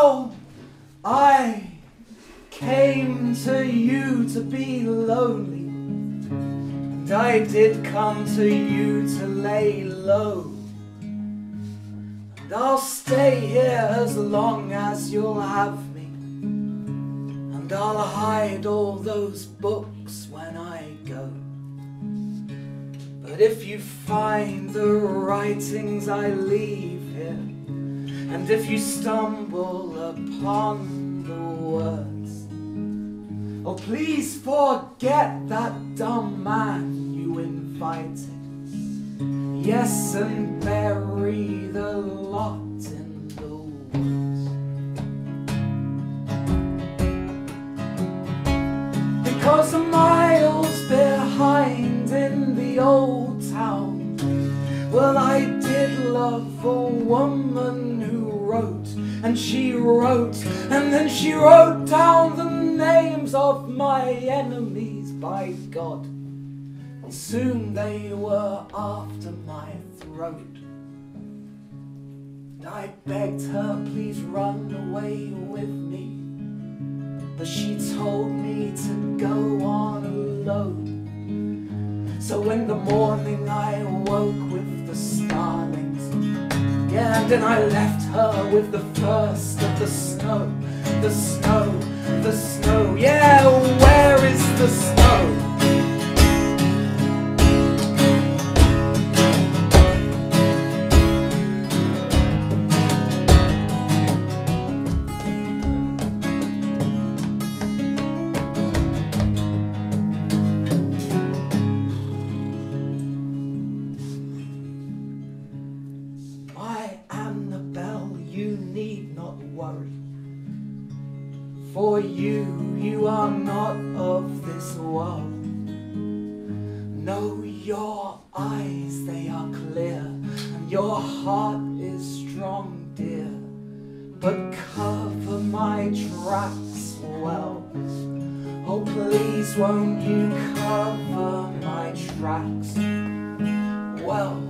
Well, I came to you to be lonely, and I did come to you to lay low. And I'll stay here as long as you'll have me, and I'll hide all those books when I go. But if you find the writings I leave here, and if you stumble upon the words, oh, please forget that dumb man you invited. Yes, and bury the lot in the woods. Because miles behind in the old town, well, I did love a woman who wrote, and she wrote, and then she wrote down the names of my enemies, by God. And soon they were after my throat. And I begged her, please run away with me, but she told me to go on alone. So in the morning I woke with the starlings, yeah, and then I left her with the first of the snow. The snow, the snow, yeah, where is the snow? You need not worry, for you are not of this world. No, your eyes, they are clear, and your heart is strong, dear. But cover my tracks well. Oh, please, won't you cover my tracks well?